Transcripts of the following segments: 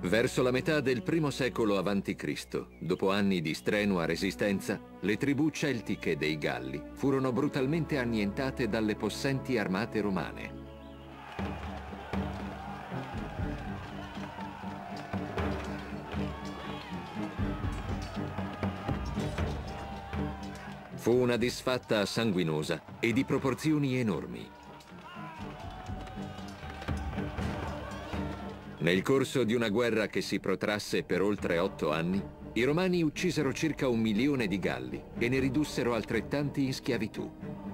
Verso la metà del I secolo a.C., dopo anni di strenua resistenza, le tribù celtiche dei Galli furono brutalmente annientate dalle possenti armate romane. Fu una disfatta sanguinosa e di proporzioni enormi. Nel corso di una guerra che si protrasse per oltre 8 anni, i Romani uccisero circa 1 milione di Galli e ne ridussero altrettanti in schiavitù.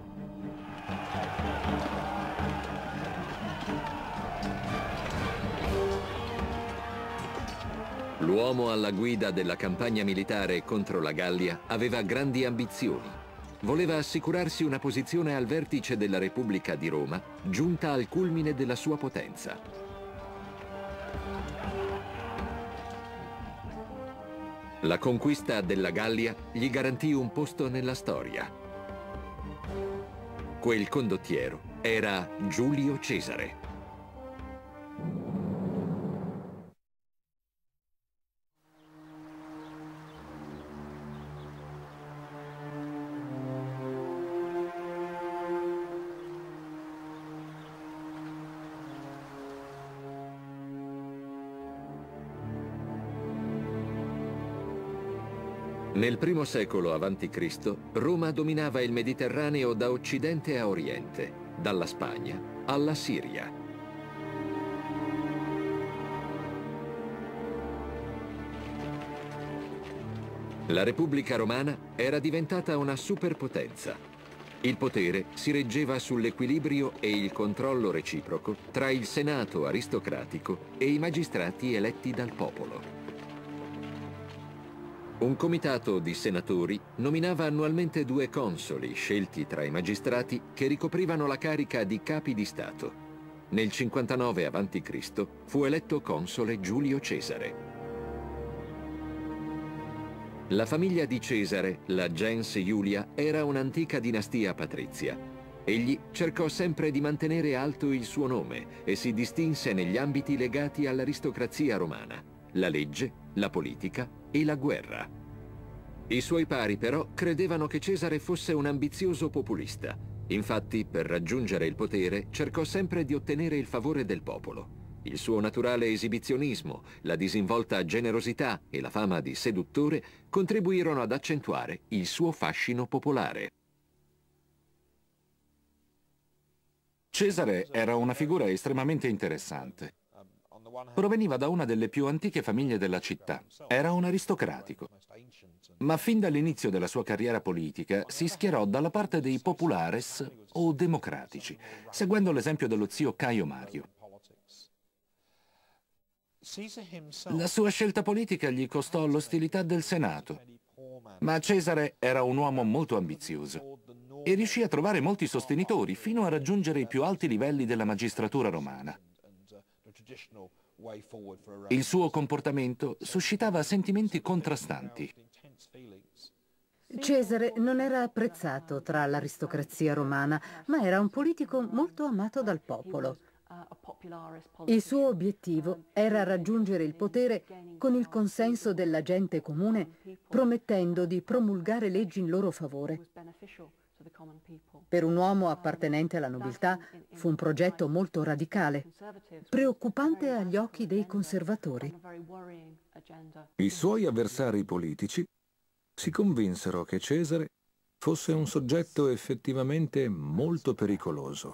L'uomo alla guida della campagna militare contro la Gallia aveva grandi ambizioni. Voleva assicurarsi una posizione al vertice della Repubblica di Roma, giunta al culmine della sua potenza. La conquista della Gallia gli garantì un posto nella storia. Quel condottiero era Giulio Cesare. Nel I secolo a.C., Roma dominava il Mediterraneo da occidente a oriente, dalla Spagna alla Siria. La Repubblica Romana era diventata una superpotenza. Il potere si reggeva sull'equilibrio e il controllo reciproco tra il Senato aristocratico e i magistrati eletti dal popolo. Un comitato di senatori nominava annualmente 2 consoli scelti tra i magistrati che ricoprivano la carica di capi di Stato. Nel 59 a.C. fu eletto console Giulio Cesare. La famiglia di Cesare, la gens Iulia, era un'antica dinastia patrizia. Egli cercò sempre di mantenere alto il suo nome e si distinse negli ambiti legati all'aristocrazia romana: la legge, la politica e la guerra. I suoi pari però credevano che Cesare fosse un ambizioso populista. Infatti, per raggiungere il potere, cercò sempre di ottenere il favore del popolo. Il suo naturale esibizionismo, la disinvolta generosità e la fama di seduttore contribuirono ad accentuare il suo fascino popolare. Cesare era una figura estremamente interessante. Proveniva da una delle più antiche famiglie della città. Era un aristocratico. Ma fin dall'inizio della sua carriera politica si schierò dalla parte dei populares o democratici, seguendo l'esempio dello zio Caio Mario. La sua scelta politica gli costò l'ostilità del Senato, ma Cesare era un uomo molto ambizioso e riuscì a trovare molti sostenitori fino a raggiungere i più alti livelli della magistratura romana. Il suo comportamento suscitava sentimenti contrastanti. Cesare non era apprezzato tra l'aristocrazia romana, ma era un politico molto amato dal popolo. Il suo obiettivo era raggiungere il potere con il consenso della gente comune, promettendo di promulgare leggi in loro favore. Per un uomo appartenente alla nobiltà fu un progetto molto radicale, preoccupante agli occhi dei conservatori. I suoi avversari politici si convinsero che Cesare fosse un soggetto effettivamente molto pericoloso.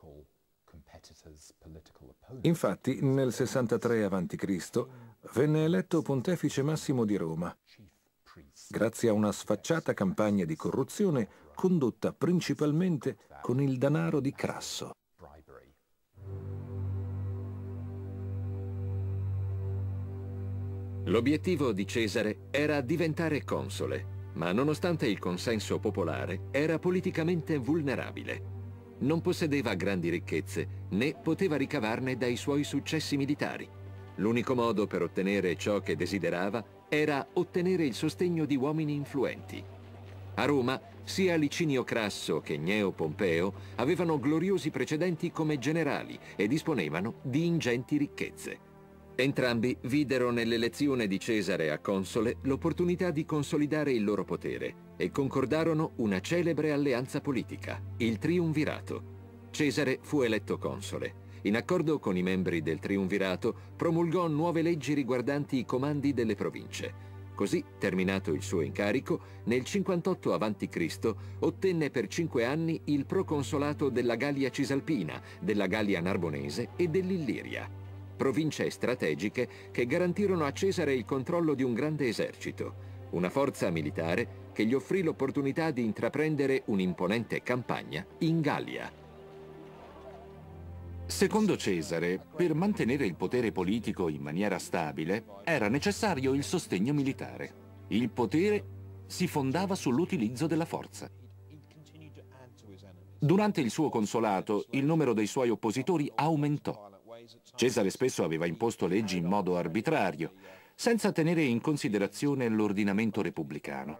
Infatti, nel 63 a.C. venne eletto pontefice massimo di Roma, grazie a una sfacciata campagna di corruzione condotta principalmente con il denaro di Crasso. L'obiettivo di Cesare era diventare console, ma nonostante il consenso popolare era politicamente vulnerabile. Non possedeva grandi ricchezze, né poteva ricavarne dai suoi successi militari. L'unico modo per ottenere ciò che desiderava era ottenere il sostegno di uomini influenti. A Roma, sia Licinio Crasso che Gneo Pompeo avevano gloriosi precedenti come generali e disponevano di ingenti ricchezze. Entrambi videro nell'elezione di Cesare a console l'opportunità di consolidare il loro potere e concordarono una celebre alleanza politica, il Triumvirato. Cesare fu eletto console. In accordo con i membri del Triumvirato, promulgò nuove leggi riguardanti i comandi delle province. Così, terminato il suo incarico, nel 58 a.C. ottenne per 5 anni il proconsolato della Gallia Cisalpina, della Gallia Narbonese e dell'Illiria, province strategiche che garantirono a Cesare il controllo di un grande esercito, una forza militare che gli offrì l'opportunità di intraprendere un'imponente campagna in Gallia. Secondo Cesare, per mantenere il potere politico in maniera stabile, era necessario il sostegno militare. Il potere si fondava sull'utilizzo della forza. Durante il suo consolato, il numero dei suoi oppositori aumentò. Cesare spesso aveva imposto leggi in modo arbitrario, senza tenere in considerazione l'ordinamento repubblicano.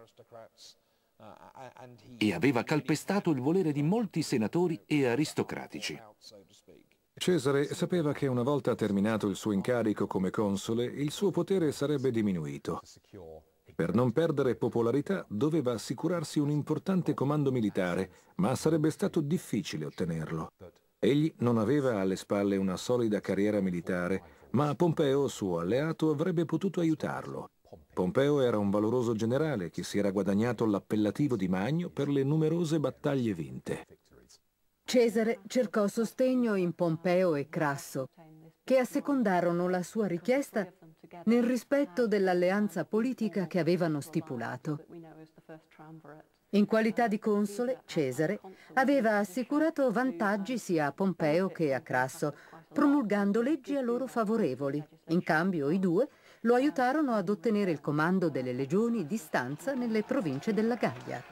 E aveva calpestato il volere di molti senatori e aristocratici. Cesare sapeva che una volta terminato il suo incarico come console, il suo potere sarebbe diminuito. Per non perdere popolarità doveva assicurarsi un importante comando militare, ma sarebbe stato difficile ottenerlo. Egli non aveva alle spalle una solida carriera militare, ma Pompeo, suo alleato, avrebbe potuto aiutarlo. Pompeo era un valoroso generale che si era guadagnato l'appellativo di Magno per le numerose battaglie vinte. Cesare cercò sostegno in Pompeo e Crasso, che assecondarono la sua richiesta nel rispetto dell'alleanza politica che avevano stipulato. In qualità di console, Cesare aveva assicurato vantaggi sia a Pompeo che a Crasso, promulgando leggi a loro favorevoli. In cambio, i due lo aiutarono ad ottenere il comando delle legioni di stanza nelle province della Gallia.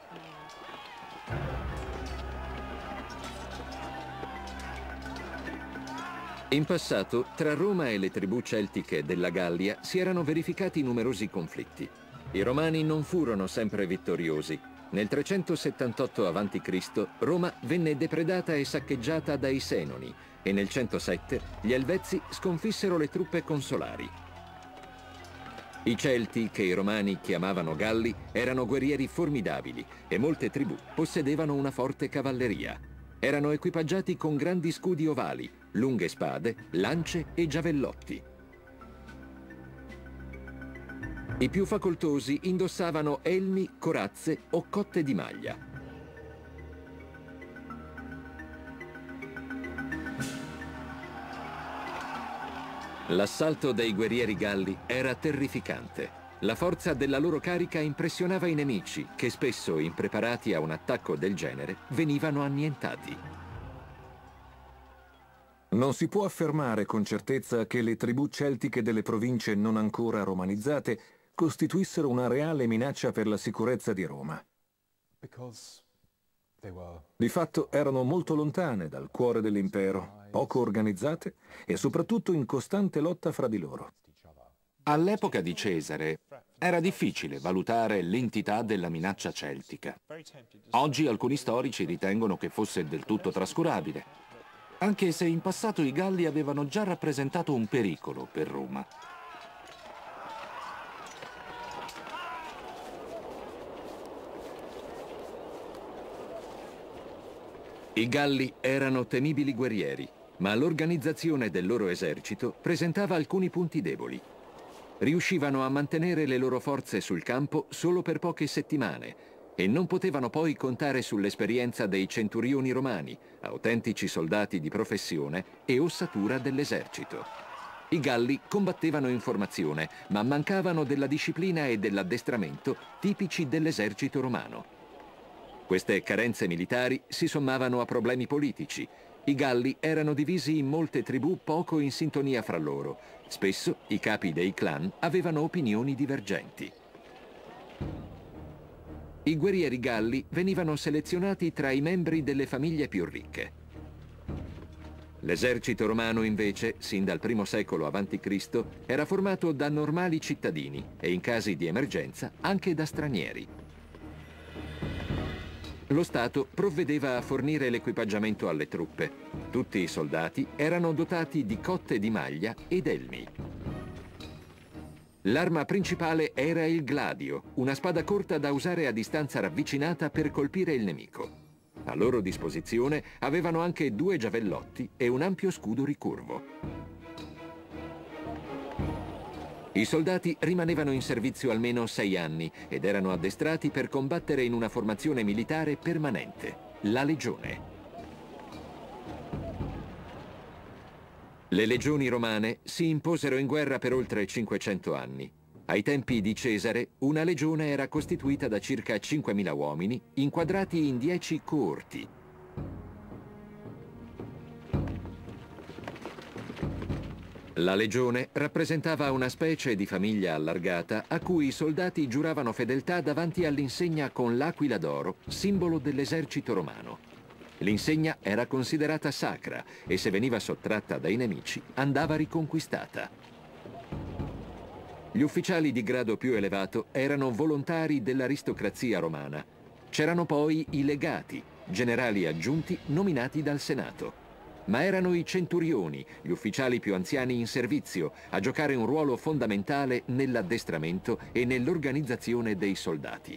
In passato, tra Roma e le tribù celtiche della Gallia si erano verificati numerosi conflitti. I Romani non furono sempre vittoriosi. Nel 378 a.C. Roma venne depredata e saccheggiata dai Senoni e nel 107 gli Elvezi sconfissero le truppe consolari. I Celti, che i Romani chiamavano Galli, erano guerrieri formidabili e molte tribù possedevano una forte cavalleria. Erano equipaggiati con grandi scudi ovali, lunghe spade, lance e giavellotti. I più facoltosi indossavano elmi, corazze o cotte di maglia. L'assalto dei guerrieri galli era terrificante. La forza della loro carica impressionava i nemici, che spesso, impreparati a un attacco del genere, venivano annientati. Non si può affermare con certezza che le tribù celtiche delle province non ancora romanizzate costituissero una reale minaccia per la sicurezza di Roma. Di fatto erano molto lontane dal cuore dell'impero, poco organizzate e soprattutto in costante lotta fra di loro. All'epoca di Cesare era difficile valutare l'entità della minaccia celtica. Oggi alcuni storici ritengono che fosse del tutto trascurabile, anche se in passato i Galli avevano già rappresentato un pericolo per Roma. I Galli erano temibili guerrieri, ma l'organizzazione del loro esercito presentava alcuni punti deboli. Riuscivano a mantenere le loro forze sul campo solo per poche settimane e non potevano poi contare sull'esperienza dei centurioni romani, autentici soldati di professione e ossatura dell'esercito. I Galli combattevano in formazione, ma mancavano della disciplina e dell'addestramento tipici dell'esercito romano. Queste carenze militari si sommavano a problemi politici. I Galli erano divisi in molte tribù poco in sintonia fra loro. Spesso i capi dei clan avevano opinioni divergenti. I guerrieri Galli venivano selezionati tra i membri delle famiglie più ricche. L'esercito romano, invece, sin dal I secolo a.C., era formato da normali cittadini e, in casi di emergenza, anche da stranieri. Lo Stato provvedeva a fornire l'equipaggiamento alle truppe. Tutti i soldati erano dotati di cotte di maglia ed elmi. L'arma principale era il gladio, una spada corta da usare a distanza ravvicinata per colpire il nemico. A loro disposizione avevano anche 2 giavellotti e un ampio scudo ricurvo. I soldati rimanevano in servizio almeno 6 anni ed erano addestrati per combattere in una formazione militare permanente, la legione. Le legioni romane si imposero in guerra per oltre 500 anni. Ai tempi di Cesare, una legione era costituita da circa 5.000 uomini, inquadrati in 10 coorti. La legione rappresentava una specie di famiglia allargata a cui i soldati giuravano fedeltà davanti all'insegna con l'aquila d'oro, simbolo dell'esercito romano. L'insegna era considerata sacra e se veniva sottratta dai nemici andava riconquistata. Gli ufficiali di grado più elevato erano volontari dell'aristocrazia romana. C'erano poi i legati, generali aggiunti nominati dal Senato. Ma erano i centurioni, gli ufficiali più anziani in servizio, a giocare un ruolo fondamentale nell'addestramento e nell'organizzazione dei soldati.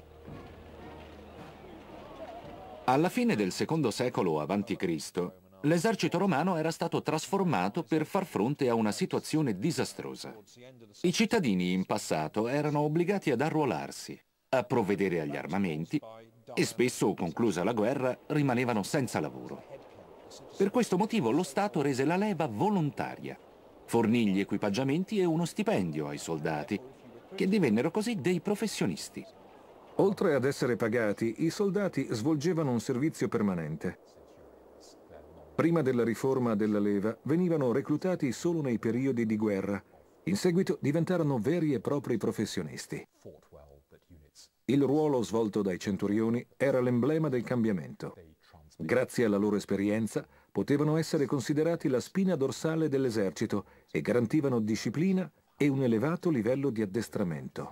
Alla fine del secondo secolo a.C., l'esercito romano era stato trasformato per far fronte a una situazione disastrosa. I cittadini in passato erano obbligati ad arruolarsi, a provvedere agli armamenti e spesso, conclusa la guerra, rimanevano senza lavoro. Per questo motivo lo Stato rese la leva volontaria, fornì gli equipaggiamenti e uno stipendio ai soldati, che divennero così dei professionisti. Oltre ad essere pagati, i soldati svolgevano un servizio permanente. Prima della riforma della leva venivano reclutati solo nei periodi di guerra. In seguito diventarono veri e propri professionisti. Il ruolo svolto dai centurioni era l'emblema del cambiamento. Grazie alla loro esperienza potevano essere considerati la spina dorsale dell'esercito e garantivano disciplina e un elevato livello di addestramento.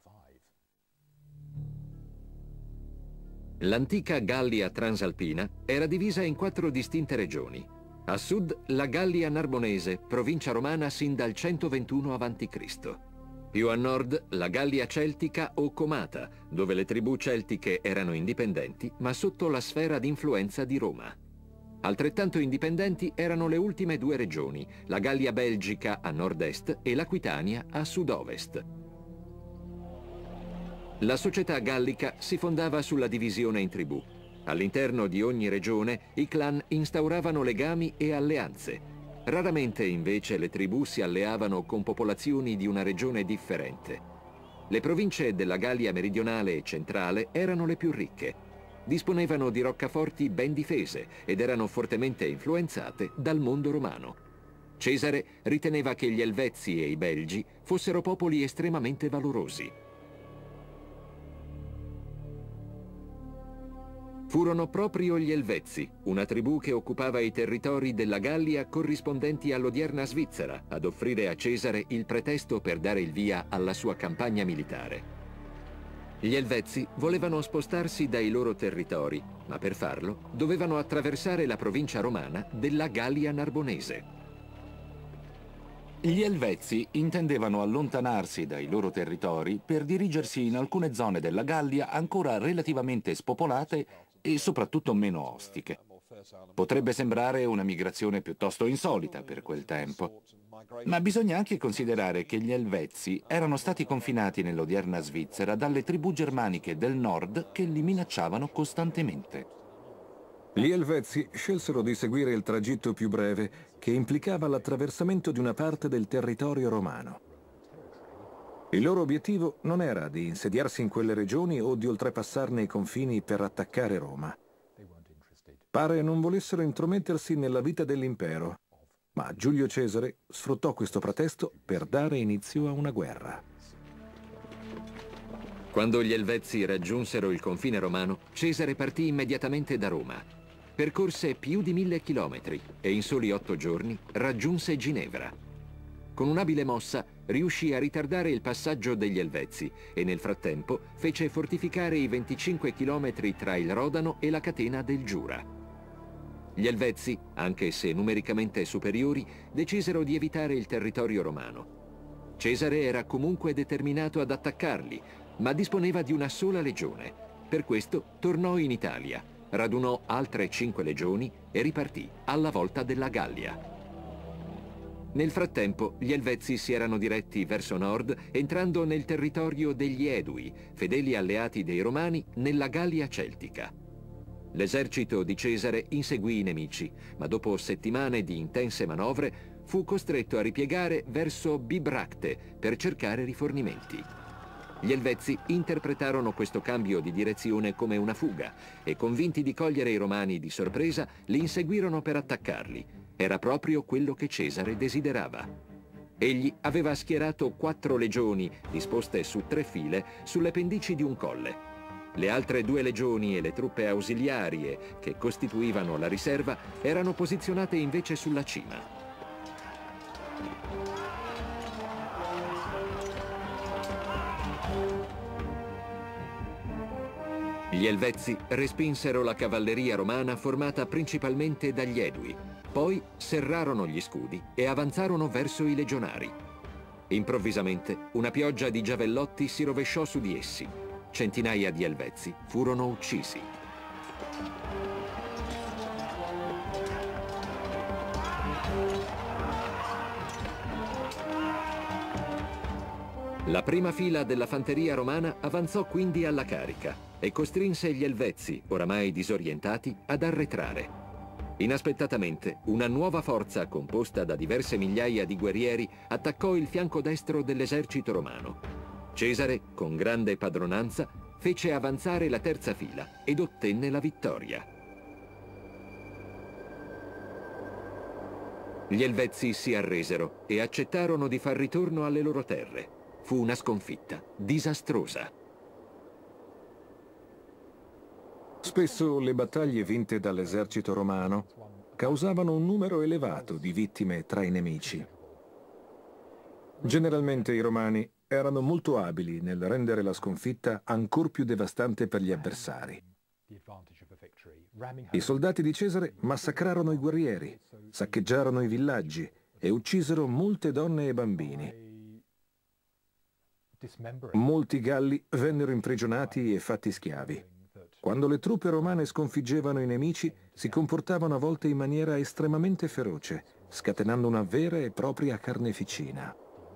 L'antica Gallia transalpina era divisa in 4 distinte regioni. A sud la Gallia Narbonese, provincia romana sin dal 121 a.C. Più a nord la Gallia Celtica o Comata, dove le tribù celtiche erano indipendenti ma sotto la sfera d'influenza di Roma. Altrettanto indipendenti erano le ultime 2 regioni, la Gallia Belgica a nord-est e l'Aquitania a sud-ovest. La società gallica si fondava sulla divisione in tribù. All'interno di ogni regione i clan instauravano legami e alleanze. Raramente invece le tribù si alleavano con popolazioni di una regione differente. Le province della Gallia meridionale e centrale erano le più ricche. Disponevano di roccaforti ben difese ed erano fortemente influenzate dal mondo romano. Cesare riteneva che gli Elvezi e i Belgi fossero popoli estremamente valorosi. Furono proprio gli Elvezi, una tribù che occupava i territori della Gallia corrispondenti all'odierna Svizzera, ad offrire a Cesare il pretesto per dare il via alla sua campagna militare. Gli Elvezi volevano spostarsi dai loro territori, ma per farlo dovevano attraversare la provincia romana della Gallia Narbonese. Gli Elvezi intendevano allontanarsi dai loro territori per dirigersi in alcune zone della Gallia ancora relativamente spopolate e soprattutto meno ostiche. Potrebbe sembrare una migrazione piuttosto insolita per quel tempo, ma bisogna anche considerare che gli Elvezi erano stati confinati nell'odierna Svizzera dalle tribù germaniche del nord che li minacciavano costantemente. Gli Elvezi scelsero di seguire il tragitto più breve, che implicava l'attraversamento di una parte del territorio romano. Il loro obiettivo non era di insediarsi in quelle regioni o di oltrepassarne i confini per attaccare Roma. Pare non volessero intromettersi nella vita dell'impero, ma Giulio Cesare sfruttò questo pretesto per dare inizio a una guerra. Quando gli Elvezi raggiunsero il confine romano, Cesare partì immediatamente da Roma. Percorse più di 1000 chilometri e in soli 8 giorni raggiunse Ginevra. Con un'abile mossa riuscì a ritardare il passaggio degli Elvezi e nel frattempo fece fortificare i 25 chilometri tra il Rodano e la catena del Giura. Gli Elvezi, anche se numericamente superiori, decisero di evitare il territorio romano. Cesare era comunque determinato ad attaccarli, ma disponeva di una sola legione. Per questo tornò in Italia, radunò altre 5 legioni e ripartì alla volta della Gallia. Nel frattempo, gli Elvezi si erano diretti verso nord, entrando nel territorio degli Edui, fedeli alleati dei Romani nella Gallia celtica. L'esercito di Cesare inseguì i nemici, ma dopo settimane di intense manovre fu costretto a ripiegare verso Bibracte per cercare rifornimenti. Gli Elvezi interpretarono questo cambio di direzione come una fuga e, convinti di cogliere i Romani di sorpresa, li inseguirono per attaccarli. Era proprio quello che Cesare desiderava. Egli aveva schierato 4 legioni, disposte su 3 file, sulle pendici di un colle. Le altre 2 legioni e le truppe ausiliarie, che costituivano la riserva, erano posizionate invece sulla cima. Gli Elvezi respinsero la cavalleria romana formata principalmente dagli Edui. Poi serrarono gli scudi e avanzarono verso i legionari. Improvvisamente una pioggia di giavellotti si rovesciò su di essi. Centinaia di Elvezi furono uccisi. La prima fila della fanteria romana avanzò quindi alla carica e costrinse gli Elvezi, oramai disorientati, ad arretrare. Inaspettatamente, una nuova forza composta da diverse migliaia di guerrieri attaccò il fianco destro dell'esercito romano. Cesare, con grande padronanza, fece avanzare la terza fila ed ottenne la vittoria. Gli Elvezi si arresero e accettarono di far ritorno alle loro terre. Fu una sconfitta disastrosa. Spesso le battaglie vinte dall'esercito romano causavano un numero elevato di vittime tra i nemici. Generalmente i romani erano molto abili nel rendere la sconfitta ancor più devastante per gli avversari. I soldati di Cesare massacrarono i guerrieri, saccheggiarono i villaggi e uccisero molte donne e bambini. Molti Galli vennero imprigionati e fatti schiavi. Quando le truppe romane sconfiggevano i nemici, si comportavano a volte in maniera estremamente feroce, scatenando una vera e propria carneficina.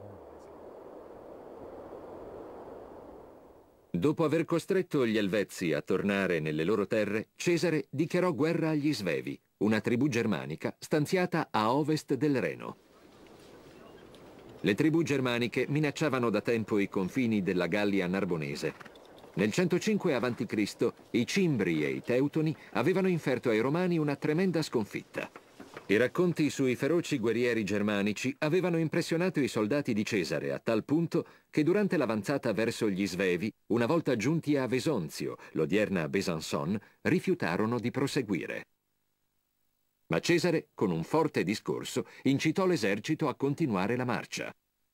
Dopo aver costretto gli Elvezi a tornare nelle loro terre, Cesare dichiarò guerra agli Svevi, una tribù germanica stanziata a ovest del Reno. Le tribù germaniche minacciavano da tempo i confini della Gallia narbonese. Nel 105 a.C. i Cimbri e i Teutoni avevano inferto ai Romani una tremenda sconfitta. I racconti sui feroci guerrieri germanici avevano impressionato i soldati di Cesare a tal punto che durante l'avanzata verso gli Svevi, una volta giunti a Vesonzio, l'odierna Besançon, rifiutarono di proseguire. Ma Cesare, con un forte discorso, incitò l'esercito a continuare la marcia.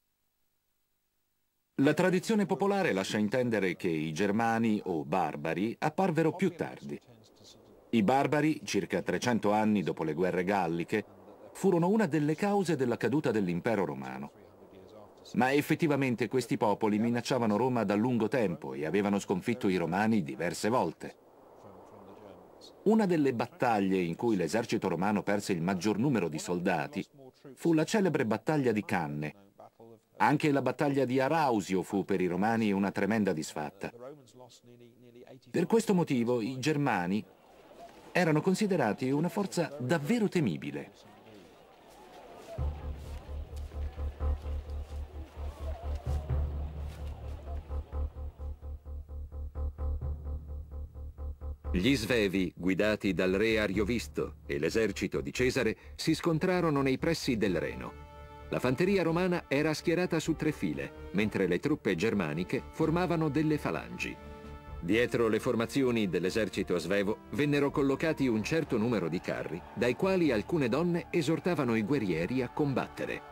La tradizione popolare lascia intendere che i Germani o barbari apparvero più tardi. I barbari, circa 300 anni dopo le guerre galliche, furono una delle cause della caduta dell'impero romano. Ma effettivamente questi popoli minacciavano Roma da lungo tempo e avevano sconfitto i romani diverse volte. Una delle battaglie in cui l'esercito romano perse il maggior numero di soldati fu la celebre battaglia di Canne. Anche la battaglia di Arausio fu per i romani una tremenda disfatta. Per questo motivo i Germani erano considerati una forza davvero temibile. Gli Svevi, guidati dal re Ariovisto e l'esercito di Cesare, si scontrarono nei pressi del Reno. La fanteria romana era schierata su 3 file, mentre le truppe germaniche formavano delle falangi. Dietro le formazioni dell'esercito svevo vennero collocati un certo numero di carri, dai quali alcune donne esortavano i guerrieri a combattere.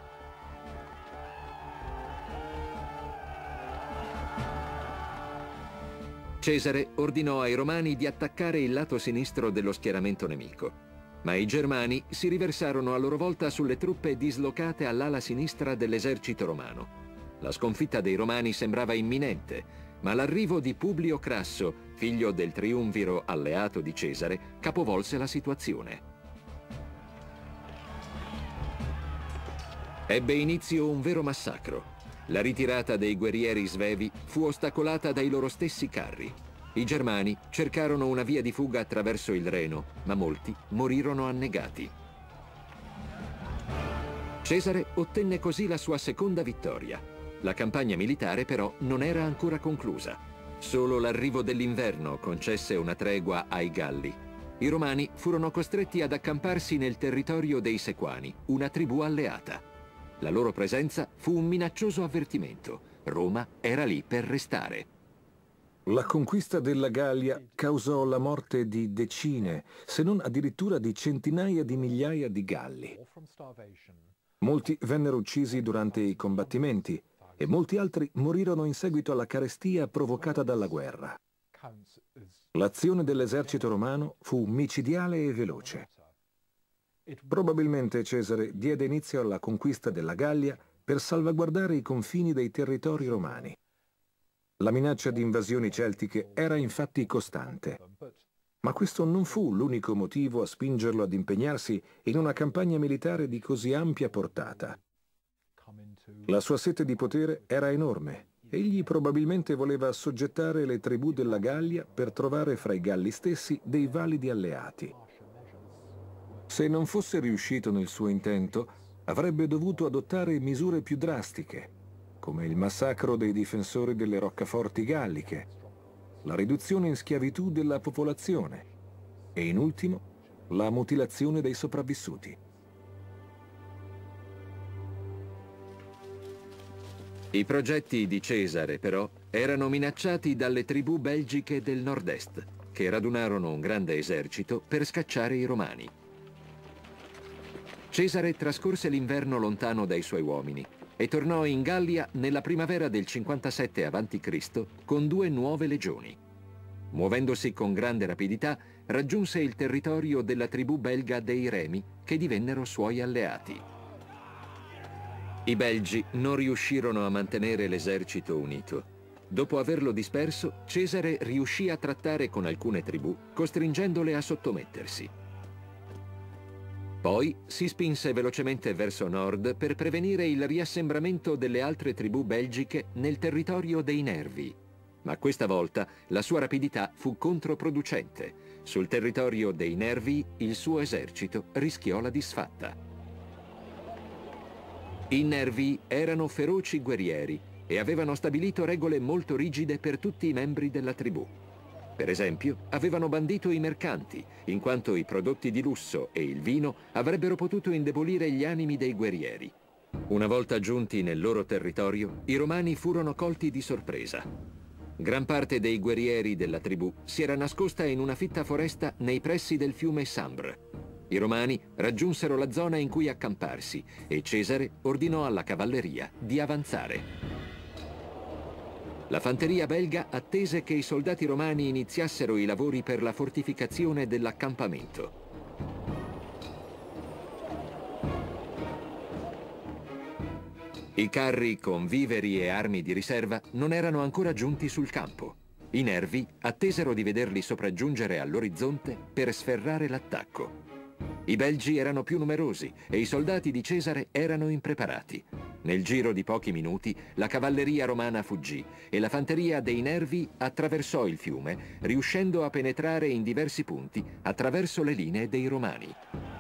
Cesare ordinò ai Romani di attaccare il lato sinistro dello schieramento nemico. Ma i Germani si riversarono a loro volta sulle truppe dislocate all'ala sinistra dell'esercito romano. La sconfitta dei Romani sembrava imminente, ma l'arrivo di Publio Crasso, figlio del triumviro alleato di Cesare, capovolse la situazione. Ebbe inizio un vero massacro. La ritirata dei guerrieri svevi fu ostacolata dai loro stessi carri. I Germani cercarono una via di fuga attraverso il Reno, ma molti morirono annegati. Cesare ottenne così la sua seconda vittoria. La campagna militare però non era ancora conclusa. Solo l'arrivo dell'inverno concesse una tregua ai Galli. I Romani furono costretti ad accamparsi nel territorio dei Sequani, una tribù alleata. La loro presenza fu un minaccioso avvertimento. Roma era lì per restare. La conquista della Gallia causò la morte di decine, se non addirittura di centinaia di migliaia di Galli. Molti vennero uccisi durante i combattimenti e molti altri morirono in seguito alla carestia provocata dalla guerra. L'azione dell'esercito romano fu micidiale e veloce. Probabilmente Cesare diede inizio alla conquista della Gallia per salvaguardare i confini dei territori romani. La minaccia di invasioni celtiche era infatti costante. Ma questo non fu l'unico motivo a spingerlo ad impegnarsi in una campagna militare di così ampia portata. La sua sete di potere era enorme. Egli probabilmente voleva assoggettare le tribù della Gallia per trovare fra i Galli stessi dei validi alleati. Se non fosse riuscito nel suo intento, avrebbe dovuto adottare misure più drastiche, come il massacro dei difensori delle roccaforti galliche, la riduzione in schiavitù della popolazione e, in ultimo, la mutilazione dei sopravvissuti. I progetti di Cesare, però, erano minacciati dalle tribù belgiche del nord-est, che radunarono un grande esercito per scacciare i Romani. Cesare trascorse l'inverno lontano dai suoi uomini e tornò in Gallia nella primavera del 57 a.C. con 2 nuove legioni. Muovendosi con grande rapidità, raggiunse il territorio della tribù belga dei Remi, che divennero suoi alleati. I belgi non riuscirono a mantenere l'esercito unito. Dopo averlo disperso, Cesare riuscì a trattare con alcune tribù, costringendole a sottomettersi. Poi si spinse velocemente verso nord per prevenire il riassembramento delle altre tribù belgiche nel territorio dei Nervi. Ma questa volta la sua rapidità fu controproducente. Sul territorio dei Nervi il suo esercito rischiò la disfatta. I Nervi erano feroci guerrieri e avevano stabilito regole molto rigide per tutti i membri della tribù. Per esempio, avevano bandito i mercanti, in quanto i prodotti di lusso e il vino avrebbero potuto indebolire gli animi dei guerrieri. Una volta giunti nel loro territorio, i Romani furono colti di sorpresa. Gran parte dei guerrieri della tribù si era nascosta in una fitta foresta nei pressi del fiume Sambre. I Romani raggiunsero la zona in cui accamparsi e Cesare ordinò alla cavalleria di avanzare. La fanteria belga attese che i soldati romani iniziassero i lavori per la fortificazione dell'accampamento. I carri con viveri e armi di riserva non erano ancora giunti sul campo. I Nervi attesero di vederli sopraggiungere all'orizzonte per sferrare l'attacco. I belgi erano più numerosi e i soldati di Cesare erano impreparati. Nel giro di pochi minuti la cavalleria romana fuggì e la fanteria dei Nervi attraversò il fiume, riuscendo a penetrare in diversi punti attraverso le linee dei Romani.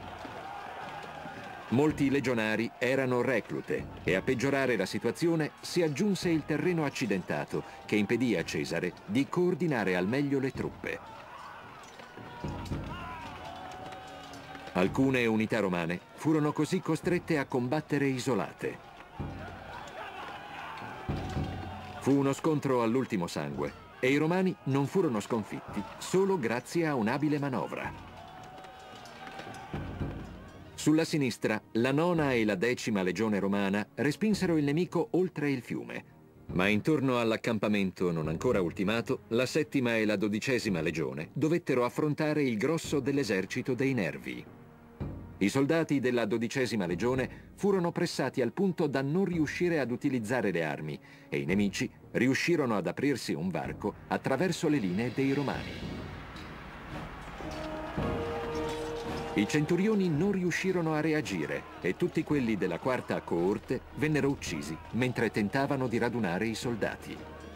Molti legionari erano reclute e a peggiorare la situazione si aggiunse il terreno accidentato che impedì a Cesare di coordinare al meglio le truppe. Alcune unità romane furono così costrette a combattere isolate. Fu uno scontro all'ultimo sangue e i Romani non furono sconfitti solo grazie a un'abile manovra. Sulla sinistra, la 9ª e la 10ª legione romana respinsero il nemico oltre il fiume, ma intorno all'accampamento non ancora ultimato, la 7ª e la 12ª legione dovettero affrontare il grosso dell'esercito dei Nervi. I soldati della 12ª legione furono pressati al punto da non riuscire ad utilizzare le armi e i nemici riuscirono ad aprirsi un varco attraverso le linee dei Romani. I centurioni non riuscirono a reagire e tutti quelli della 4ª coorte vennero uccisi mentre tentavano di radunare i soldati.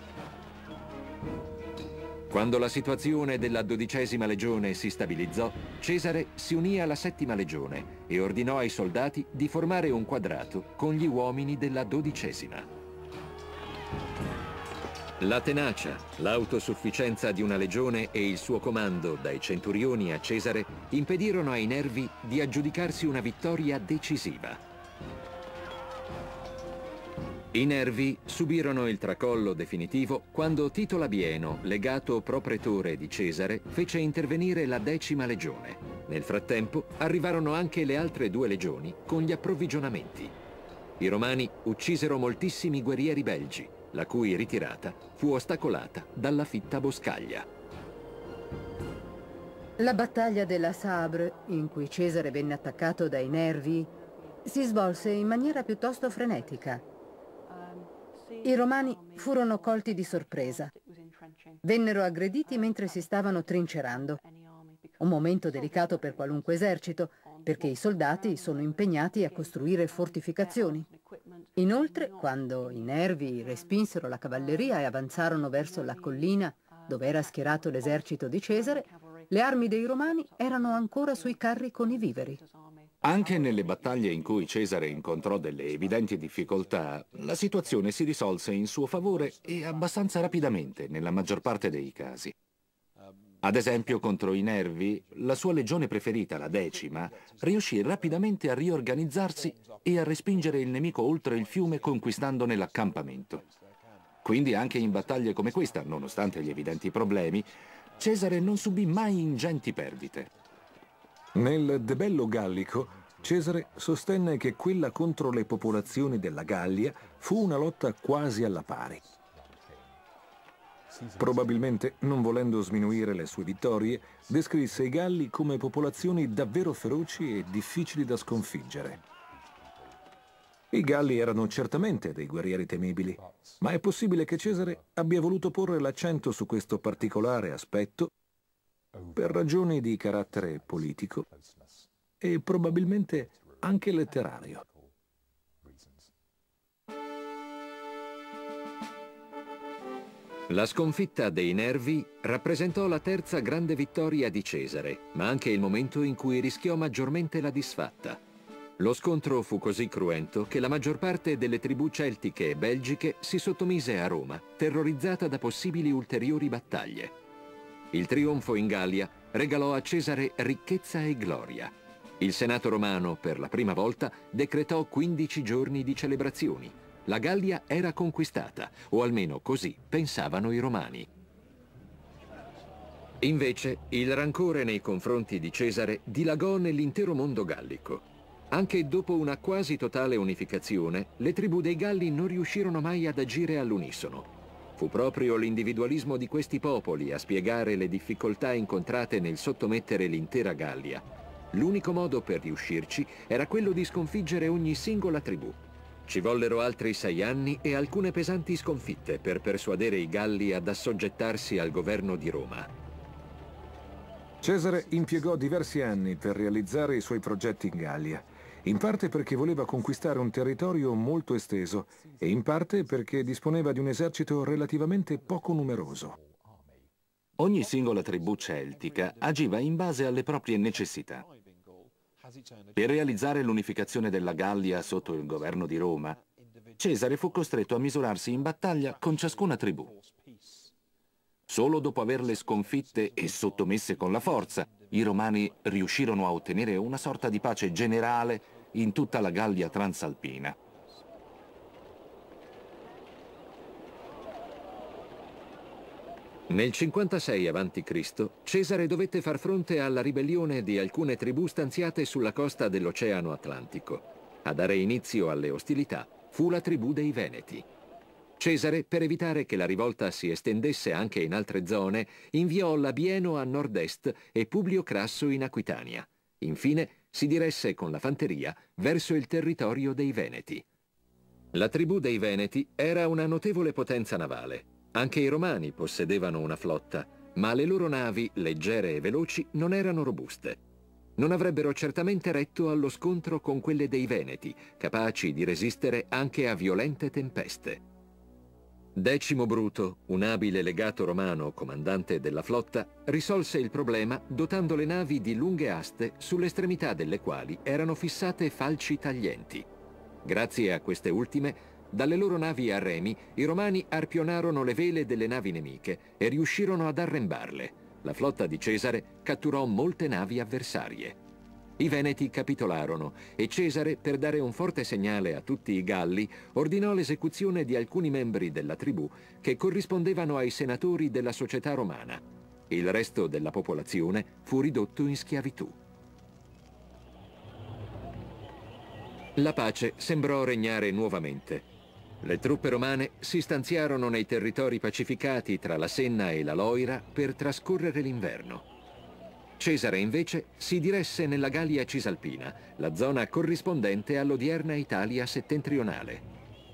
Quando la situazione della 12ª legione si stabilizzò, Cesare si unì alla 7ª legione e ordinò ai soldati di formare un quadrato con gli uomini della 12ª. La tenacia, l'autosufficienza di una legione e il suo comando dai centurioni a Cesare impedirono ai Nervi di aggiudicarsi una vittoria decisiva. I Nervi subirono il tracollo definitivo quando Tito Labieno, legato propretore di Cesare, fece intervenire la 10ª legione. Nel frattempo arrivarono anche le altre 2 legioni con gli approvvigionamenti. I Romani uccisero moltissimi guerrieri belgi, la cui ritirata fu ostacolata dalla fitta boscaglia. La battaglia della Sabre, in cui Cesare venne attaccato dai Nervi, si svolse in maniera piuttosto frenetica. I Romani furono colti di sorpresa. Vennero aggrediti mentre si stavano trincerando. Un momento delicato per qualunque esercito, perché i soldati sono impegnati a costruire fortificazioni. Inoltre, quando i Nervi respinsero la cavalleria e avanzarono verso la collina dove era schierato l'esercito di Cesare, le armi dei Romani erano ancora sui carri con i viveri. Anche nelle battaglie in cui Cesare incontrò delle evidenti difficoltà, la situazione si risolse in suo favore e abbastanza rapidamente nella maggior parte dei casi. Ad esempio, contro i Nervi, la sua legione preferita, la 10ª, riuscì rapidamente a riorganizzarsi e a respingere il nemico oltre il fiume conquistandone l'accampamento. Quindi anche in battaglie come questa, nonostante gli evidenti problemi, Cesare non subì mai ingenti perdite. Nel debello gallico, Cesare sostenne che quella contro le popolazioni della Gallia fu una lotta quasi alla pari. Probabilmente, non volendo sminuire le sue vittorie, descrisse i Galli come popolazioni davvero feroci e difficili da sconfiggere. I Galli erano certamente dei guerrieri temibili, ma è possibile che Cesare abbia voluto porre l'accento su questo particolare aspetto per ragioni di carattere politico e probabilmente anche letterario. La sconfitta dei Nervi rappresentò la 3ª grande vittoria di Cesare, ma anche il momento in cui rischiò maggiormente la disfatta. Lo scontro fu così cruento che la maggior parte delle tribù celtiche e belgiche si sottomise a Roma, terrorizzata da possibili ulteriori battaglie. Il trionfo in Gallia regalò a Cesare ricchezza e gloria. Il Senato romano, per la prima volta, decretò 15 giorni di celebrazioni. La Gallia era conquistata, o almeno così pensavano i Romani. Invece, il rancore nei confronti di Cesare dilagò nell'intero mondo gallico. Anche dopo una quasi totale unificazione, le tribù dei Galli non riuscirono mai ad agire all'unisono. Fu proprio l'individualismo di questi popoli a spiegare le difficoltà incontrate nel sottomettere l'intera Gallia. L'unico modo per riuscirci era quello di sconfiggere ogni singola tribù. Ci vollero altri 6 anni e alcune pesanti sconfitte per persuadere i Galli ad assoggettarsi al governo di Roma. Cesare impiegò diversi anni per realizzare i suoi progetti in Gallia, in parte perché voleva conquistare un territorio molto esteso e in parte perché disponeva di un esercito relativamente poco numeroso. Ogni singola tribù celtica agiva in base alle proprie necessità. Per realizzare l'unificazione della Gallia sotto il governo di Roma, Cesare fu costretto a misurarsi in battaglia con ciascuna tribù. Solo dopo averle sconfitte e sottomesse con la forza, i Romani riuscirono a ottenere una sorta di pace generale in tutta la Gallia transalpina. Nel 56 a.C. Cesare dovette far fronte alla ribellione di alcune tribù stanziate sulla costa dell'Oceano Atlantico. A dare inizio alle ostilità fu la tribù dei Veneti. Cesare, per evitare che la rivolta si estendesse anche in altre zone, inviò Labieno a nord-est e Publio Crasso in Aquitania. Infine, si diresse con la fanteria verso il territorio dei Veneti. La tribù dei Veneti era una notevole potenza navale. Anche i Romani possedevano una flotta, ma le loro navi, leggere e veloci, non erano robuste. Non avrebbero certamente retto allo scontro con quelle dei Veneti, capaci di resistere anche a violente tempeste. Decimo Bruto, un abile legato romano comandante della flotta, risolse il problema dotando le navi di lunghe aste sull'estremità delle quali erano fissate falci taglienti. Grazie a queste ultime, dalle loro navi a remi, i romani arpionarono le vele delle navi nemiche e riuscirono ad arrembarle. La flotta di Cesare catturò molte navi avversarie. I Veneti capitolarono e Cesare, per dare un forte segnale a tutti i Galli, ordinò l'esecuzione di alcuni membri della tribù che corrispondevano ai senatori della società romana. Il resto della popolazione fu ridotto in schiavitù. La pace sembrò regnare nuovamente. Le truppe romane si stanziarono nei territori pacificati tra la Senna e la Loira per trascorrere l'inverno. Cesare invece si diresse nella Gallia Cisalpina, la zona corrispondente all'odierna Italia settentrionale.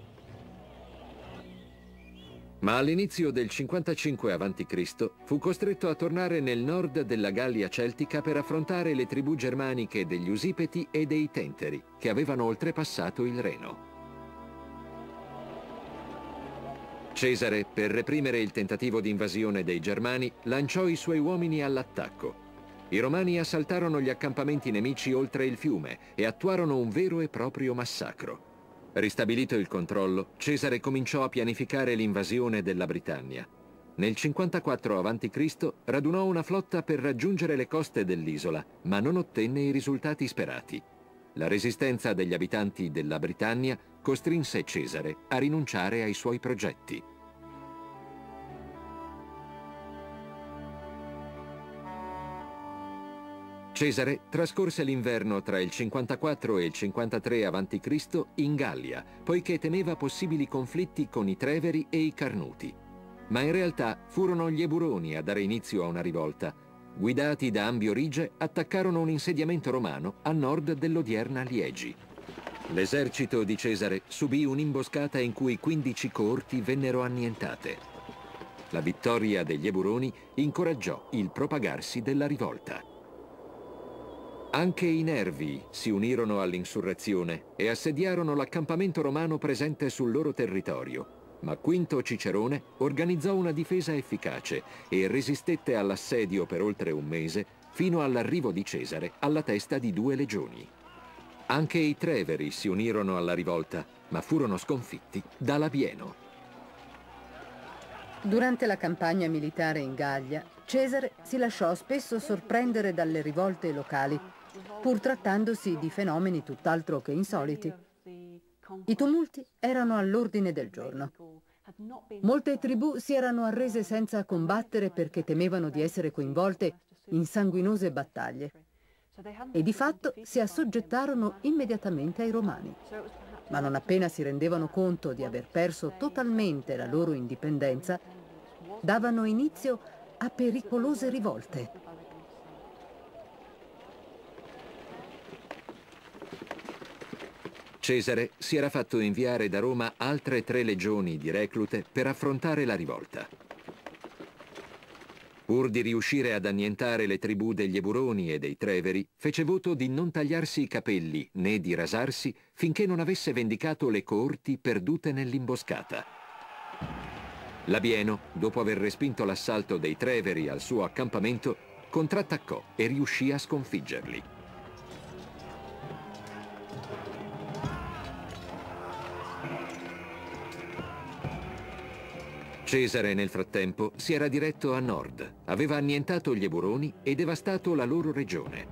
Ma all'inizio del 55 a.C. fu costretto a tornare nel nord della Gallia celtica per affrontare le tribù germaniche degli Usipeti e dei Tenteri, che avevano oltrepassato il Reno. Cesare, per reprimere il tentativo di invasione dei Germani, lanciò i suoi uomini all'attacco. I Romani assaltarono gli accampamenti nemici oltre il fiume e attuarono un vero e proprio massacro. Ristabilito il controllo, Cesare cominciò a pianificare l'invasione della Britannia. Nel 54 a.C. radunò una flotta per raggiungere le coste dell'isola, ma non ottenne i risultati sperati. La resistenza degli abitanti della Britannia costrinse Cesare a rinunciare ai suoi progetti. Cesare trascorse l'inverno tra il 54 e il 53 a.C. in Gallia, poiché temeva possibili conflitti con i Treveri e i Carnuti. Ma in realtà furono gli Eburoni a dare inizio a una rivolta. Guidati da Ambio Rige, attaccarono un insediamento romano a nord dell'odierna Liegi. L'esercito di Cesare subì un'imboscata in cui 15 coorti vennero annientate. La vittoria degli Eburoni incoraggiò il propagarsi della rivolta. Anche i Nervii si unirono all'insurrezione e assediarono l'accampamento romano presente sul loro territorio, ma Quinto Cicerone organizzò una difesa efficace e resistette all'assedio per oltre un mese, fino all'arrivo di Cesare alla testa di 2 legioni. Anche i Treveri si unirono alla rivolta, ma furono sconfitti da Labieno. Durante la campagna militare in Gallia, Cesare si lasciò spesso sorprendere dalle rivolte locali, pur trattandosi di fenomeni tutt'altro che insoliti. I tumulti erano all'ordine del giorno. Molte tribù si erano arrese senza combattere perché temevano di essere coinvolte in sanguinose battaglie e di fatto si assoggettarono immediatamente ai Romani. Ma non appena si rendevano conto di aver perso totalmente la loro indipendenza, davano inizio a pericolose rivolte. Cesare si era fatto inviare da Roma altre 3 legioni di reclute per affrontare la rivolta. Pur di riuscire ad annientare le tribù degli Eburoni e dei Treveri, fece voto di non tagliarsi i capelli né di rasarsi finché non avesse vendicato le coorti perdute nell'imboscata. Labieno, dopo aver respinto l'assalto dei Treveri al suo accampamento, contrattaccò e riuscì a sconfiggerli. Cesare, nel frattempo, si era diretto a nord, aveva annientato gli Eburoni e devastato la loro regione.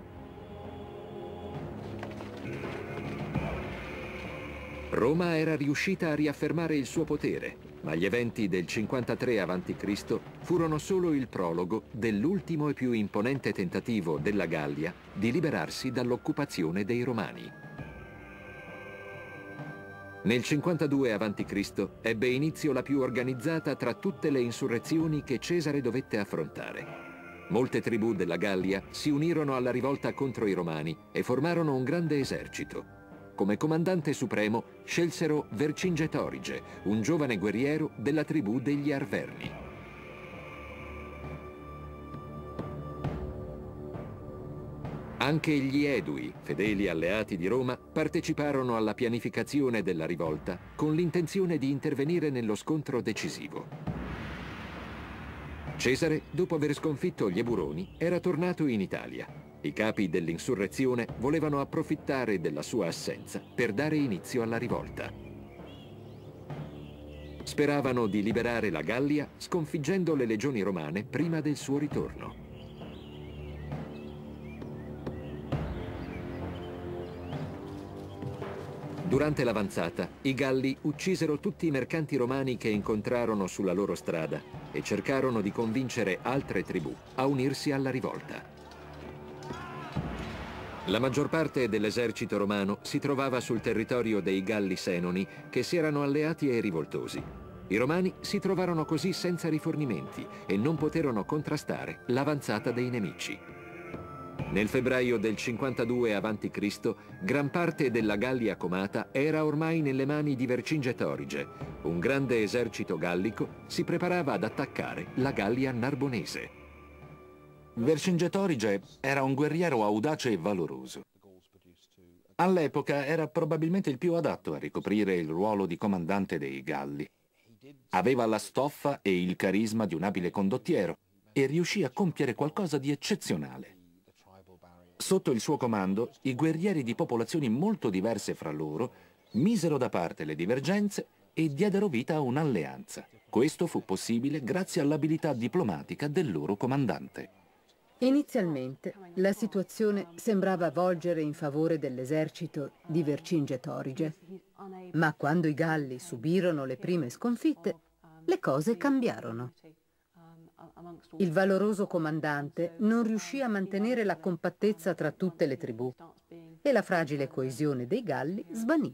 Roma era riuscita a riaffermare il suo potere, ma gli eventi del 53 a.C. furono solo il prologo dell'ultimo e più imponente tentativo della Gallia di liberarsi dall'occupazione dei Romani. Nel 52 a.C. ebbe inizio la più organizzata tra tutte le insurrezioni che Cesare dovette affrontare. Molte tribù della Gallia si unirono alla rivolta contro i Romani e formarono un grande esercito. Come comandante supremo scelsero Vercingetorige, un giovane guerriero della tribù degli Arverni. Anche gli Edui, fedeli alleati di Roma, parteciparono alla pianificazione della rivolta con l'intenzione di intervenire nello scontro decisivo. Cesare, dopo aver sconfitto gli Eburoni, era tornato in Italia. I capi dell'insurrezione volevano approfittare della sua assenza per dare inizio alla rivolta. Speravano di liberare la Gallia sconfiggendo le legioni romane prima del suo ritorno. Durante l'avanzata, i Galli uccisero tutti i mercanti romani che incontrarono sulla loro strada e cercarono di convincere altre tribù a unirsi alla rivolta. La maggior parte dell'esercito romano si trovava sul territorio dei Galli Senoni, che si erano alleati ai rivoltosi. I Romani si trovarono così senza rifornimenti e non poterono contrastare l'avanzata dei nemici. Nel febbraio del 52 a.C., gran parte della Gallia Comata era ormai nelle mani di Vercingetorige. Un grande esercito gallico si preparava ad attaccare la Gallia Narbonese. Vercingetorige era un guerriero audace e valoroso. All'epoca era probabilmente il più adatto a ricoprire il ruolo di comandante dei Galli. Aveva la stoffa e il carisma di un abile condottiero e riuscì a compiere qualcosa di eccezionale. Sotto il suo comando, i guerrieri di popolazioni molto diverse fra loro misero da parte le divergenze e diedero vita a un'alleanza. Questo fu possibile grazie all'abilità diplomatica del loro comandante. Inizialmente la situazione sembrava volgere in favore dell'esercito di Vercingetorige, ma quando i Galli subirono le prime sconfitte, le cose cambiarono. Il valoroso comandante non riuscì a mantenere la compattezza tra tutte le tribù e la fragile coesione dei Galli svanì.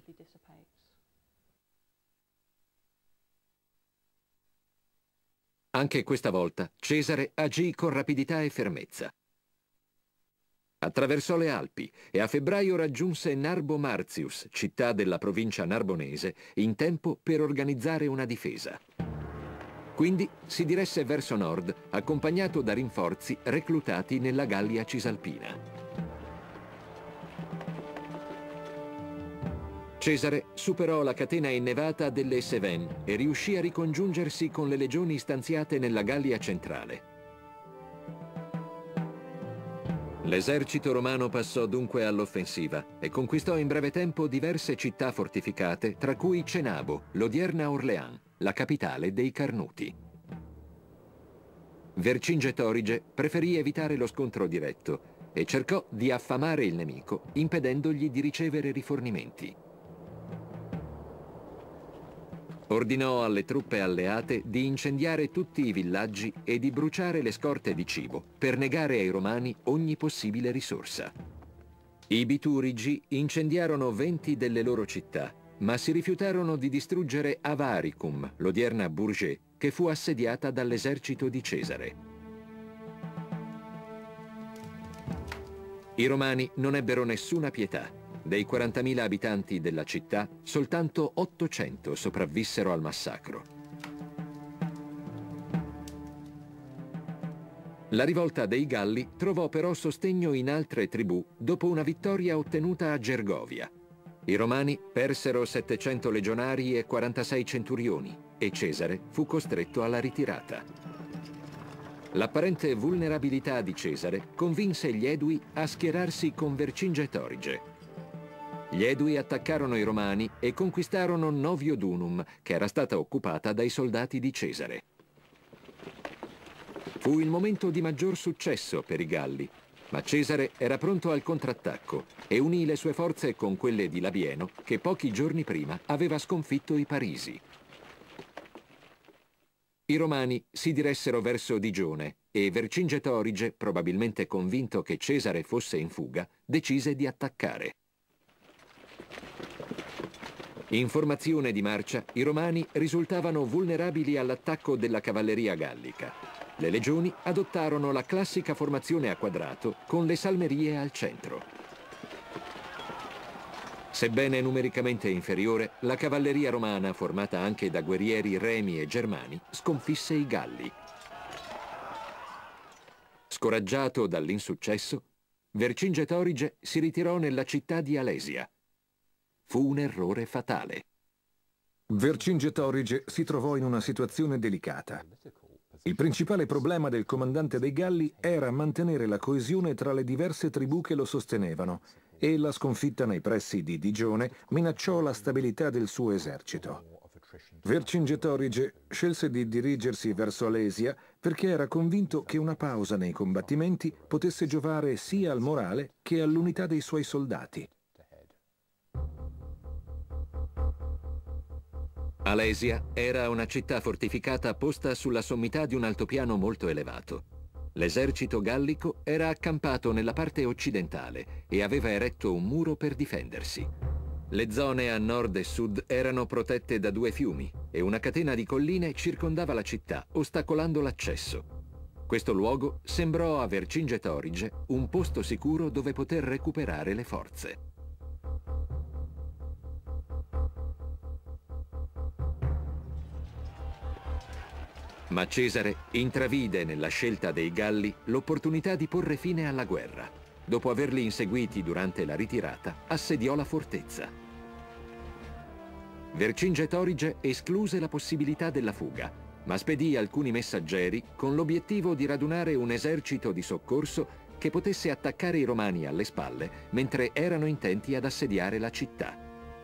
Anche questa volta Cesare agì con rapidità e fermezza. Attraversò le Alpi e a febbraio raggiunse Narbo Martius, città della provincia narbonese, in tempo per organizzare una difesa. Quindi si diresse verso nord, accompagnato da rinforzi reclutati nella Gallia Cisalpina. Cesare superò la catena innevata delle Cevennes e riuscì a ricongiungersi con le legioni stanziate nella Gallia centrale. L'esercito romano passò dunque all'offensiva e conquistò in breve tempo diverse città fortificate, tra cui Cenabo, l'odierna Orléans, la capitale dei Carnuti. Vercingetorige preferì evitare lo scontro diretto e cercò di affamare il nemico, impedendogli di ricevere rifornimenti. Ordinò alle truppe alleate di incendiare tutti i villaggi e di bruciare le scorte di cibo per negare ai romani ogni possibile risorsa. I Biturigi incendiarono 20 delle loro città, ma si rifiutarono di distruggere Avaricum, l'odierna Bourges, che fu assediata dall'esercito di Cesare. I Romani non ebbero nessuna pietà. Dei 40.000 abitanti della città, soltanto 800 sopravvissero al massacro. La rivolta dei Galli trovò però sostegno in altre tribù dopo una vittoria ottenuta a Gergovia. I Romani persero 700 legionari e 46 centurioni e Cesare fu costretto alla ritirata. L'apparente vulnerabilità di Cesare convinse gli Edui a schierarsi con Vercingetorige. Gli Edui attaccarono i Romani e conquistarono Novio Dunum, che era stata occupata dai soldati di Cesare. Fu il momento di maggior successo per i Galli, ma Cesare era pronto al contrattacco e unì le sue forze con quelle di Labieno, che pochi giorni prima aveva sconfitto i Parisi. I Romani si diressero verso Digione e Vercingetorige, probabilmente convinto che Cesare fosse in fuga, decise di attaccare. In formazione di marcia, i Romani risultavano vulnerabili all'attacco della cavalleria gallica. Le legioni adottarono la classica formazione a quadrato con le salmerie al centro. Sebbene numericamente inferiore, la cavalleria romana, formata anche da guerrieri remi e germani, sconfisse i Galli. Scoraggiato dall'insuccesso, Vercingetorige si ritirò nella città di Alesia. Fu un errore fatale. Vercingetorige si trovò in una situazione delicata. Il principale problema del comandante dei Galli era mantenere la coesione tra le diverse tribù che lo sostenevano, e la sconfitta nei pressi di Digione minacciò la stabilità del suo esercito. Vercingetorige scelse di dirigersi verso Alesia perché era convinto che una pausa nei combattimenti potesse giovare sia al morale che all'unità dei suoi soldati. Alesia era una città fortificata posta sulla sommità di un altopiano molto elevato. L'esercito gallico era accampato nella parte occidentale e aveva eretto un muro per difendersi. Le zone a nord e sud erano protette da 2 fiumi e una catena di colline circondava la città, ostacolando l'accesso. Questo luogo sembrò a Vercingetorige un posto sicuro dove poter recuperare le forze. Ma Cesare intravide nella scelta dei Galli l'opportunità di porre fine alla guerra. Dopo averli inseguiti durante la ritirata, assediò la fortezza. Vercingetorige escluse la possibilità della fuga, ma spedì alcuni messaggeri con l'obiettivo di radunare un esercito di soccorso che potesse attaccare i romani alle spalle mentre erano intenti ad assediare la città.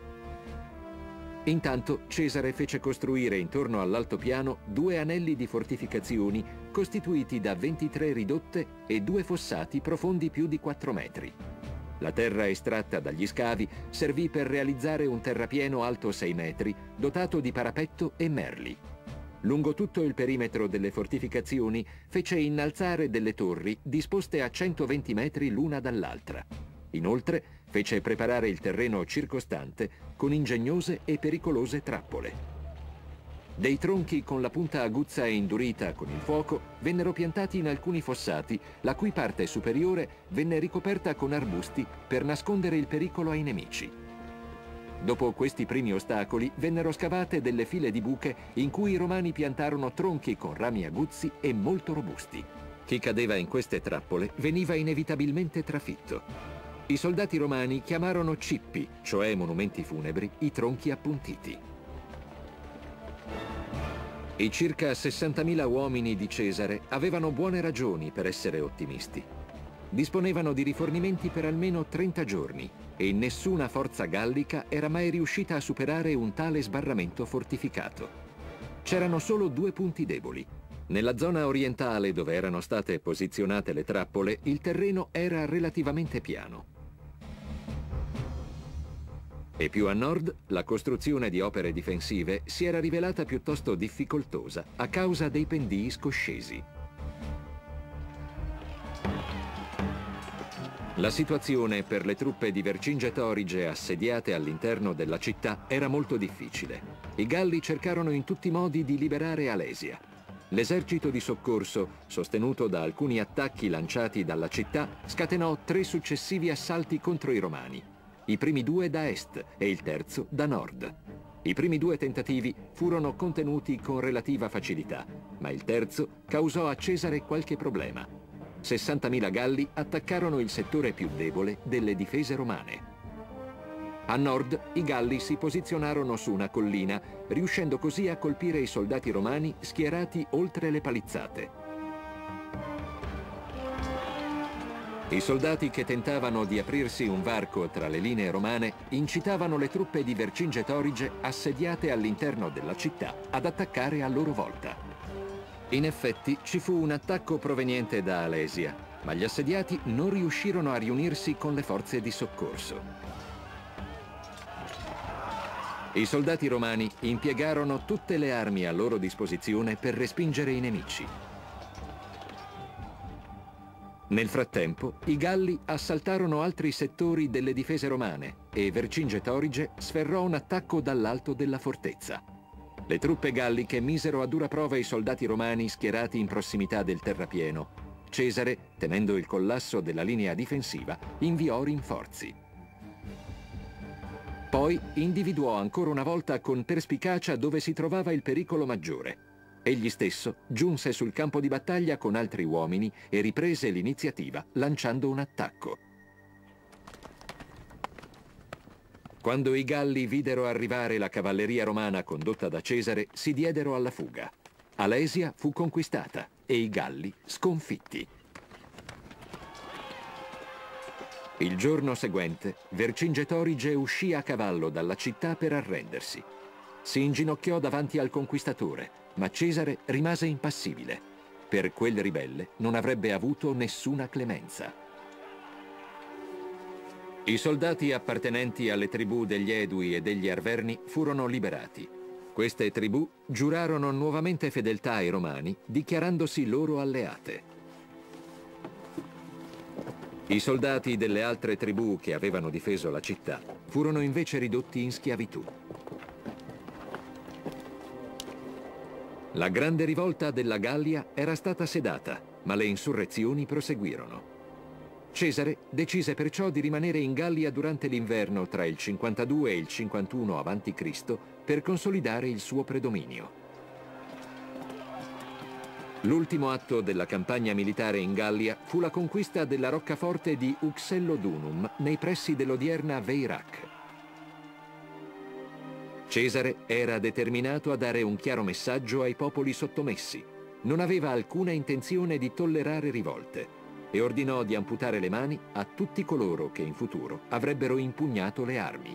Intanto Cesare fece costruire intorno all'altopiano 2 anelli di fortificazioni costituiti da 23 ridotte e 2 fossati profondi più di 4 metri. La terra estratta dagli scavi servì per realizzare un terrapieno alto 6 metri, dotato di parapetto e merli. Lungo tutto il perimetro delle fortificazioni fece innalzare delle torri disposte a 120 metri l'una dall'altra. Inoltre fece preparare il terreno circostante con ingegnose e pericolose trappole. Dei tronchi con la punta aguzza e indurita con il fuoco vennero piantati in alcuni fossati, la cui parte superiore venne ricoperta con arbusti per nascondere il pericolo ai nemici. Dopo questi primi ostacoli vennero scavate delle file di buche in cui i romani piantarono tronchi con rami aguzzi e molto robusti. Chi cadeva in queste trappole veniva inevitabilmente trafitto. I soldati romani chiamarono cippi, cioè monumenti funebri, i tronchi appuntiti. I circa 60.000 uomini di Cesare avevano buone ragioni per essere ottimisti. Disponevano di rifornimenti per almeno 30 giorni e nessuna forza gallica era mai riuscita a superare un tale sbarramento fortificato. C'erano solo 2 punti deboli. Nella zona orientale, dove erano state posizionate le trappole, il terreno era relativamente piano. E più a nord, la costruzione di opere difensive si era rivelata piuttosto difficoltosa a causa dei pendii scoscesi. La situazione per le truppe di Vercingetorige assediate all'interno della città era molto difficile. I Galli cercarono in tutti i modi di liberare Alesia. L'esercito di soccorso, sostenuto da alcuni attacchi lanciati dalla città, scatenò 3 successivi assalti contro i Romani. I primi 2 da est e il terzo da nord. I primi 2 tentativi furono contenuti con relativa facilità, ma il terzo causò a Cesare qualche problema. 60.000 Galli attaccarono il settore più debole delle difese romane. A nord, i Galli si posizionarono su una collina, riuscendo così a colpire i soldati romani schierati oltre le palizzate. I soldati che tentavano di aprirsi un varco tra le linee romane incitavano le truppe di Vercingetorige assediate all'interno della città ad attaccare a loro volta. In effetti ci fu un attacco proveniente da Alesia, ma gli assediati non riuscirono a riunirsi con le forze di soccorso. I soldati romani impiegarono tutte le armi a loro disposizione per respingere i nemici. Nel frattempo, i Galli assaltarono altri settori delle difese romane e Vercingetorige sferrò un attacco dall'alto della fortezza. Le truppe galliche misero a dura prova i soldati romani schierati in prossimità del terrapieno. Cesare, temendo il collasso della linea difensiva, inviò rinforzi. Poi individuò ancora una volta con perspicacia dove si trovava il pericolo maggiore. Egli stesso giunse sul campo di battaglia con altri uomini e riprese l'iniziativa lanciando un attacco. Quando i Galli videro arrivare la cavalleria romana condotta da Cesare, si diedero alla fuga. Alesia fu conquistata e i Galli sconfitti. Il giorno seguente, Vercingetorige uscì a cavallo dalla città per arrendersi. Si inginocchiò davanti al conquistatore, ma Cesare rimase impassibile. Per quel ribelle non avrebbe avuto nessuna clemenza. I soldati appartenenti alle tribù degli Edui e degli Arverni furono liberati. Queste tribù giurarono nuovamente fedeltà ai Romani, dichiarandosi loro alleate. I soldati delle altre tribù che avevano difeso la città furono invece ridotti in schiavitù. La grande rivolta della Gallia era stata sedata, ma le insurrezioni proseguirono. Cesare decise perciò di rimanere in Gallia durante l'inverno tra il 52 e il 51 a.C. per consolidare il suo predominio. L'ultimo atto della campagna militare in Gallia fu la conquista della roccaforte di Uxellodunum nei pressi dell'odierna Veyrac. Cesare era determinato a dare un chiaro messaggio ai popoli sottomessi. Non aveva alcuna intenzione di tollerare rivolte e ordinò di amputare le mani a tutti coloro che in futuro avrebbero impugnato le armi.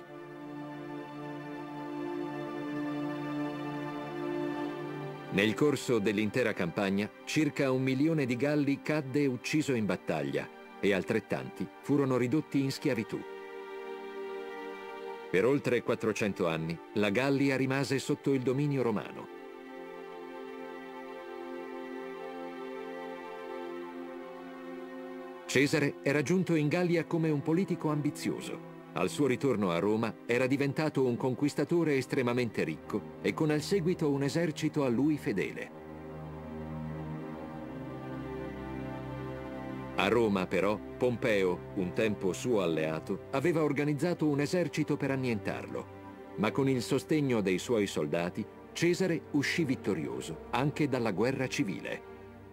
Nel corso dell'intera campagna, circa 1 milione di Galli cadde e ucciso in battaglia e altrettanti furono ridotti in schiavitù. Per oltre 400 anni, la Gallia rimase sotto il dominio romano. Cesare era giunto in Gallia come un politico ambizioso. Al suo ritorno a Roma era diventato un conquistatore estremamente ricco e con al seguito un esercito a lui fedele. A Roma, però, Pompeo, un tempo suo alleato, aveva organizzato un esercito per annientarlo, ma con il sostegno dei suoi soldati, Cesare uscì vittorioso anche dalla guerra civile.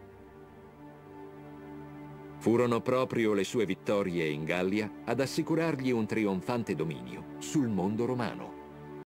Furono proprio le sue vittorie in Gallia ad assicurargli un trionfante dominio sul mondo romano.